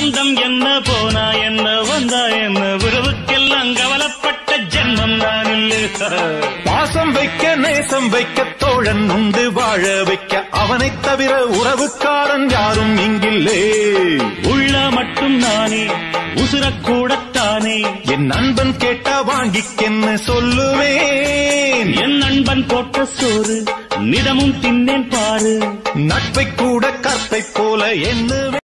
பந்தம் என்ன போனா என்ன வந்தா என்ன உறவுக்கெல்லாம் கவலைப்பட்ட ஜென்மம் நான் இல்லை. பாசம் வைக்க நேசம் வைக்க தோழன் உண்டு வாழ வைக்க அவனை தவிர உறவுக்காரன் யாரும் இங்கில்லே. உள்ள மட்டும் நானே உசுரக்கூடத்தானே என் நண்பன் கேட்டா வாங்கிக்கென்னு சொல்லுவேன். என் நண்பன் போட்ட சோறு நிதமும் தின்னேன் பாரு. நட்பை கூட கற்பை போல என்ன